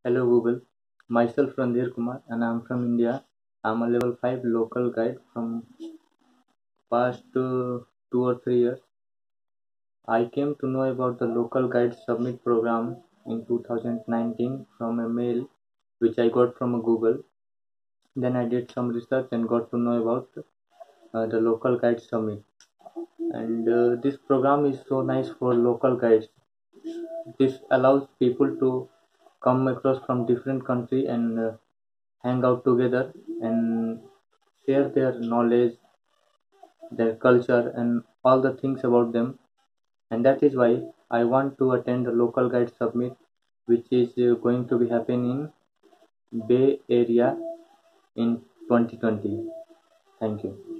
Hello Google, myself Randheer Kumar and I am from India. I am a level 5 local guide from past 2 or 3 years. I came to know about the local guide submit program in 2019 from a mail which I got from a Google. Then I did some research and got to know about the local guide summit. And this program is so nice for local guides. This allows people to come across from different country and hang out together and share their knowledge, their culture, and all the things about them. And that is why I want to attend the local guide summit, which is going to be happening in Bay Area in 2020. Thank you.